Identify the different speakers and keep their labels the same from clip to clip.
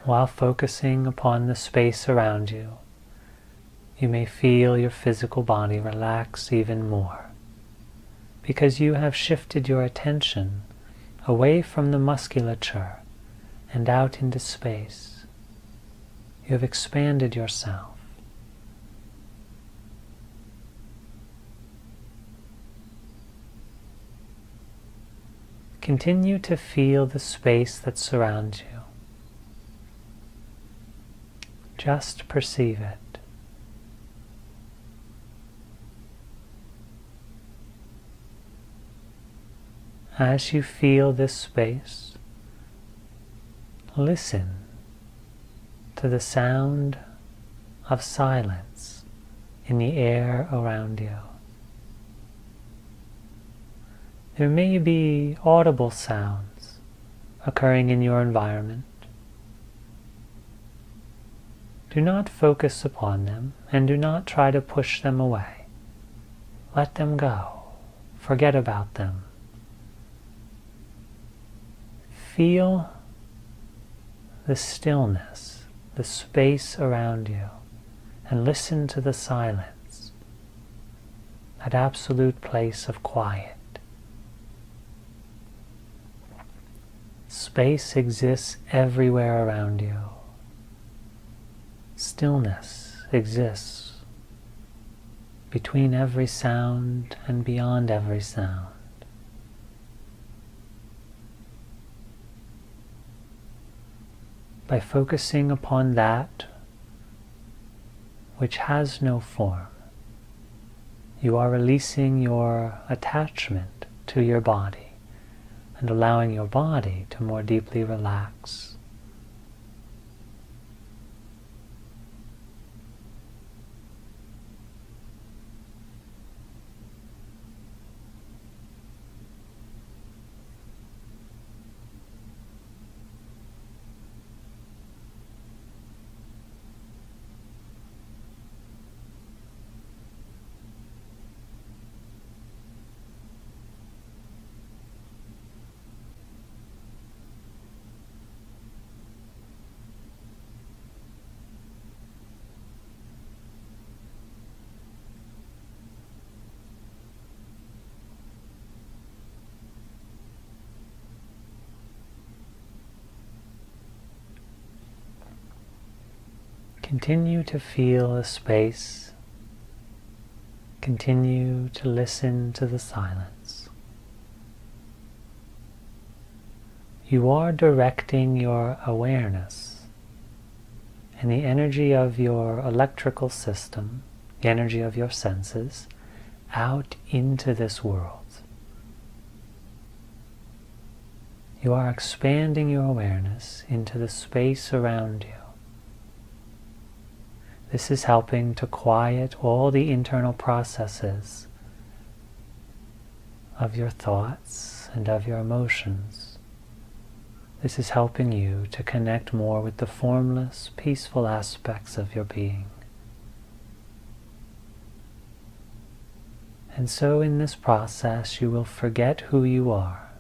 Speaker 1: While focusing upon the space around you, you may feel your physical body relax even more, because you have shifted your attention away from the musculature and out into space. You have expanded yourself. Continue to feel the space that surrounds you. Just perceive it. As you feel this space, listen to the sound of silence in the air around you. There may be audible sounds occurring in your environment. Do not focus upon them and do not try to push them away. Let them go. Forget about them. Feel the stillness, the space around you, and listen to the silence, that absolute place of quiet. Space exists everywhere around you. Stillness exists between every sound and beyond every sound. By focusing upon that which has no form, you are releasing your attachment to your body and allowing your body to more deeply relax. Continue to feel the space. Continue to listen to the silence. You are directing your awareness and the energy of your electrical system, the energy of your senses, out into this world. You are expanding your awareness into the space around you. This is helping to quiet all the internal processes of your thoughts and of your emotions. This is helping you to connect more with the formless, peaceful aspects of your being. And so in this process you will forget who you are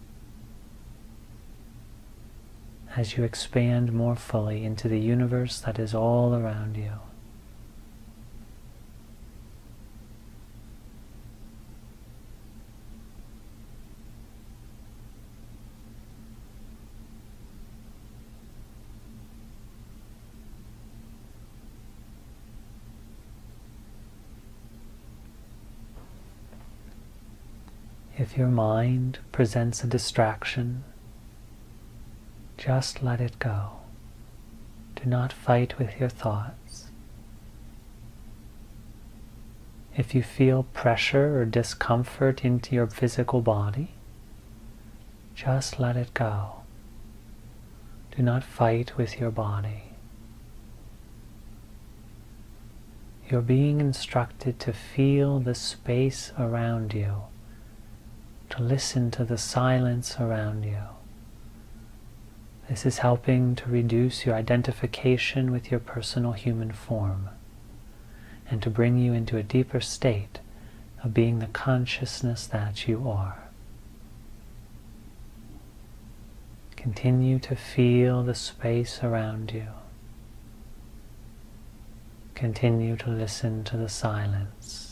Speaker 1: as you expand more fully into the universe that is all around you. If your mind presents a distraction, just let it go. Do not fight with your thoughts. If you feel pressure or discomfort into your physical body, just let it go. Do not fight with your body. You're being instructed to feel the space around you, to listen to the silence around you. This is helping to reduce your identification with your personal human form and to bring you into a deeper state of being the consciousness that you are. Continue to feel the space around you. Continue to listen to the silence.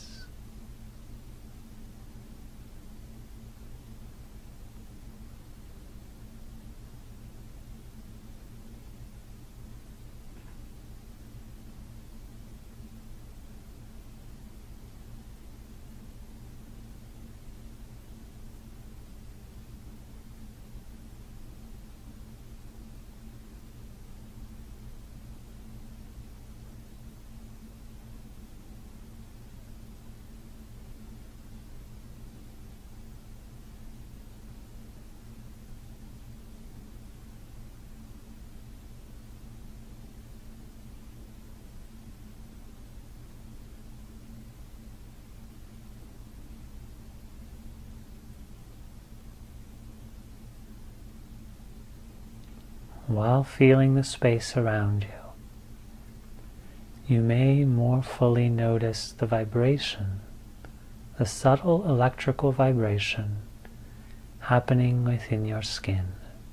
Speaker 1: While feeling the space around you, you may more fully notice the vibration, the subtle electrical vibration happening within your skin.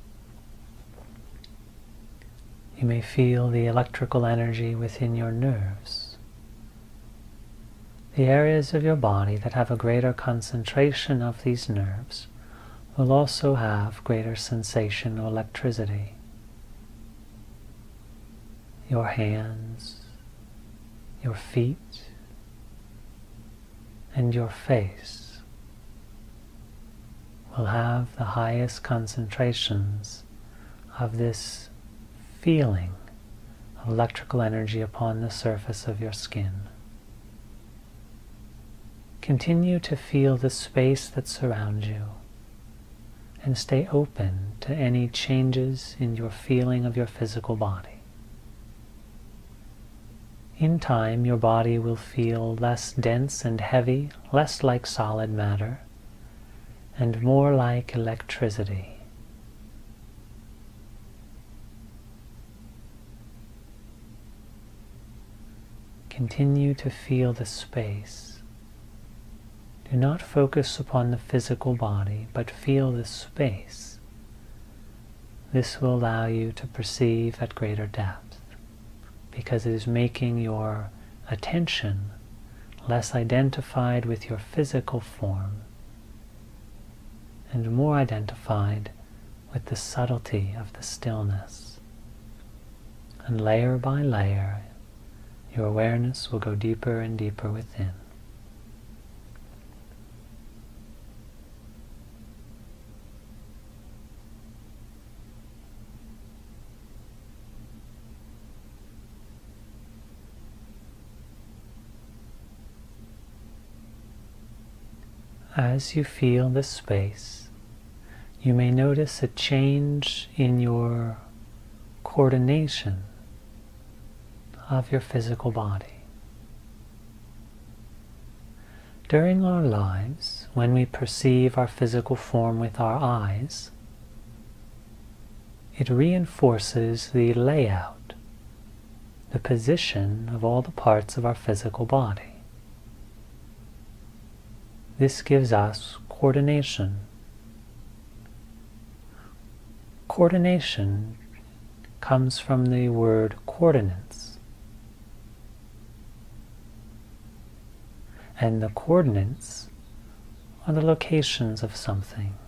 Speaker 1: You may feel the electrical energy within your nerves. The areas of your body that have a greater concentration of these nerves will also have greater sensation of electricity. Your hands, your feet, and your face will have the highest concentrations of this feeling of electrical energy upon the surface of your skin. Continue to feel the space that surrounds you and stay open to any changes in your feeling of your physical body. In time, your body will feel less dense and heavy, less like solid matter, and more like electricity. Continue to feel the space. Do not focus upon the physical body, but feel the space. This will allow you to perceive at greater depth, because it is making your attention less identified with your physical form and more identified with the subtlety of the stillness. And layer by layer, your awareness will go deeper and deeper within. As you feel this space, you may notice a change in your coordination of your physical body. During our lives, when we perceive our physical form with our eyes, it reinforces the layout, the position of all the parts of our physical body. This gives us coordination. Coordination comes from the word coordinates. And the coordinates are the locations of something.